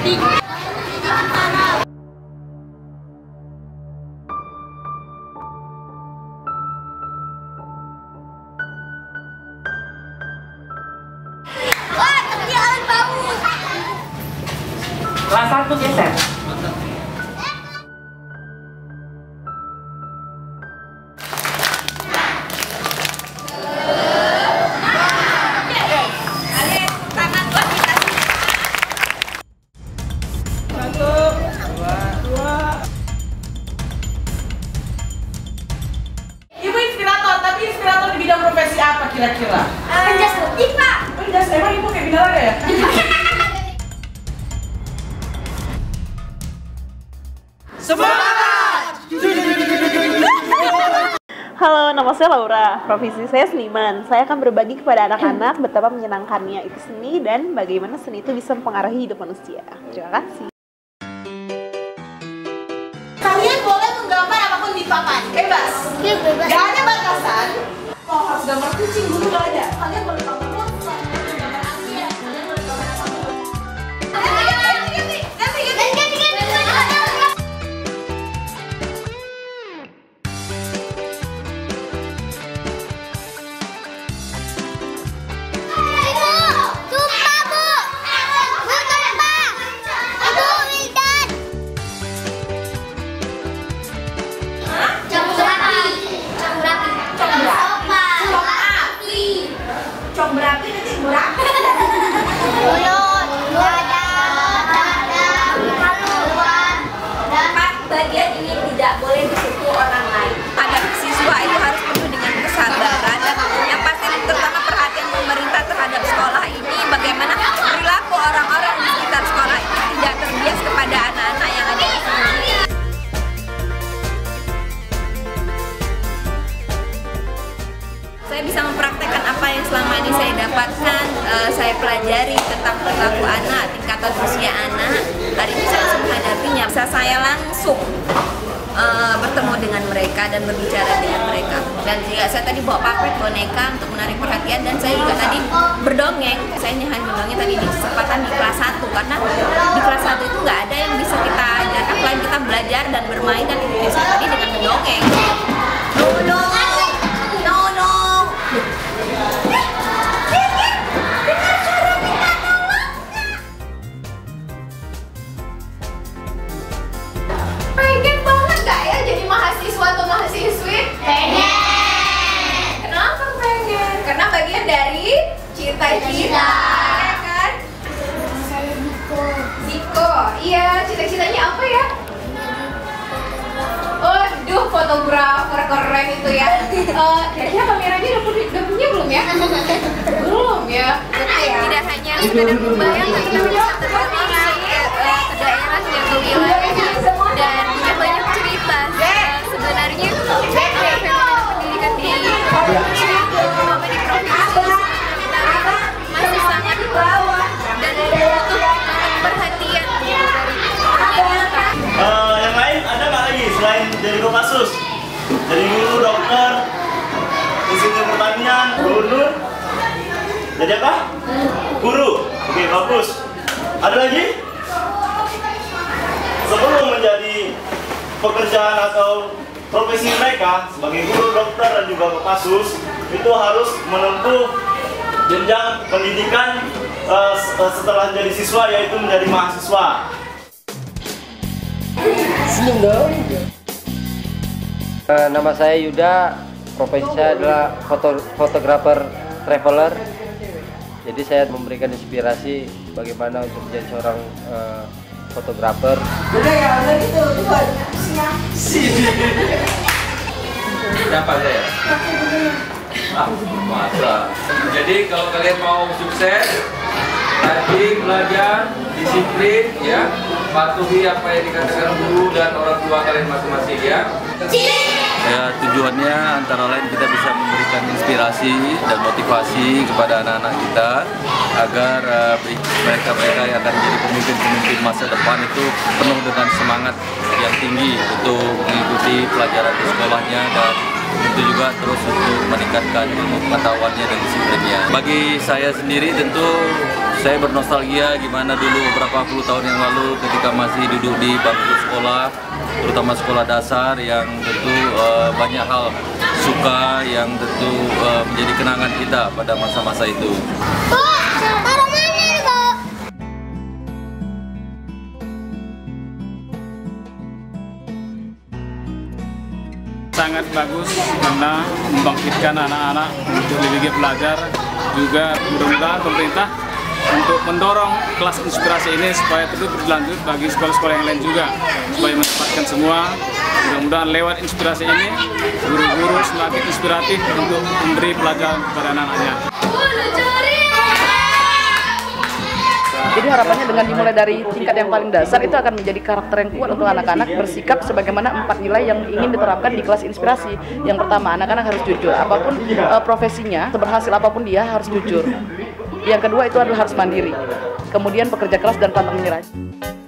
Wah, ketinggalan bau. Kelas 1 geser. Ibu inspirator, tapi inspirator di bidang profesi apa kira-kira? Penjas putih, Pak. Penjas, emang ibu kayak binaran ya? Semangat! Halo, nama saya Laura. Profesi saya seniman. Saya akan berbagi kepada anak-anak betapa menyenangkannya itu seni dan bagaimana seni itu bisa mempengaruhi hidup manusia. Terima kasih. Kalian boleh menggambar apapun di papan, bebas. Iya, bebas. Gak ada batasan. Kalau harus gambar kucing dulu gak ada. Kalian boleh gambar monster, boleh gambar alien, kalian boleh gambar apapun. Cok berapi nanti murah. Bagian ini tidak boleh disentuh orang lain. Agar siswa itu harus penuh dengan kesabaran dan yang pasti terutama perhatian pemerintah terhadap sekolah ini, bagaimana perilaku orang-orang di sekitar sekolah ini tidak terbias kepada anak-anak yang ada di sini. Saya bisa mempraktekkan apa yang selama ini saya dapatkan, saya pelajari tentang perilaku anak, tingkatan usia anak. Hari ini saya langsung menghadapinya, bisa saya langsung bertemu dengan mereka dan berbicara dengan mereka. Dan juga saya tadi bawa puppet boneka untuk menarik perhatian, dan saya juga tadi berdongeng. Saya hanya mendongeng tadi di kesempatan di kelas 1, karena di kelas 1 itu nggak ada yang bisa kita ajarkan selain kita belajar dan bermain, dan saya tadi dengan mendongeng. Pengen banget gak ya jadi mahasiswa atau mahasiswi? Pengen. Kenapa pengen? Karena bagian dari cita-cita, ya kan? Saya Ziko, iya, cita-citanya apa ya? Waduh, fotografer keren itu ya. Kayaknya kameranya udah punya belum ya? Belum ya. Tidak hanya sekedar membayang, tapi kita bisa terhubung ke daerah yang ke wilayah dan punya banyak cerita. Sebenarnya fenomena pendidikan di provinsi masih sangat bawah dan butuh perhatian dari pemerintah. Yang lain ada nggak lagi selain jadi Kopassus? Jadi guru, dokter, insinyur pertanian, gubernur. Jadi apa? Guru. Oke, bagus. Ada lagi? Sebelum menjadi pekerjaan atau profesi mereka sebagai guru, dokter, dan juga Kopassus, itu harus menempuh jenjang pendidikan setelah menjadi siswa, yaitu menjadi mahasiswa. Nama saya Yuda, profesi saya adalah fotografer traveler. Jadi saya memberikan inspirasi bagaimana untuk menjadi seorang fotografer. Udah ya, udah gitu, tuh Siapa saya? Masa. Jadi kalau kalian mau sukses, rajin belajar, disiplin, ya, patuhi apa yang dikatakan guru dan orang tua kalian masing-masing, ya. Ya, tujuannya antara lain kita bisa memberikan inspirasi dan motivasi kepada anak-anak kita agar mereka-mereka yang akan menjadi pemimpin-pemimpin masa depan itu penuh dengan semangat yang tinggi untuk mengikuti pelajaran di sekolahnya dan itu juga terus untuk meningkatkan ilmu pengetahuannya dan disiplinnya. Bagi saya sendiri tentu saya bernostalgia gimana dulu beberapa puluh tahun yang lalu ketika masih duduk di bangku sekolah, terutama sekolah dasar yang tentu banyak hal suka yang tentu menjadi kenangan kita pada masa-masa itu. Sangat bagus karena membangkitkan anak-anak untuk lebih giat belajar. Juga mudah-mudahan pemerintah untuk mendorong kelas inspirasi ini supaya terus berlanjut bagi sekolah-sekolah yang lain juga, supaya mendapatkan semua. Mudah-mudahan lewat inspirasi ini guru-guru semakin inspiratif untuk memberi pelajaran kepada anak-anaknya. Jadi harapannya dengan dimulai dari tingkat yang paling dasar itu akan menjadi karakter yang kuat untuk anak-anak bersikap sebagaimana 4 nilai yang ingin diterapkan di kelas inspirasi. Yang pertama, anak-anak harus jujur, apapun profesinya, seberhasil apapun dia harus jujur. Yang kedua itu adalah harus mandiri. Kemudian pekerja keras dan pantang menyerah.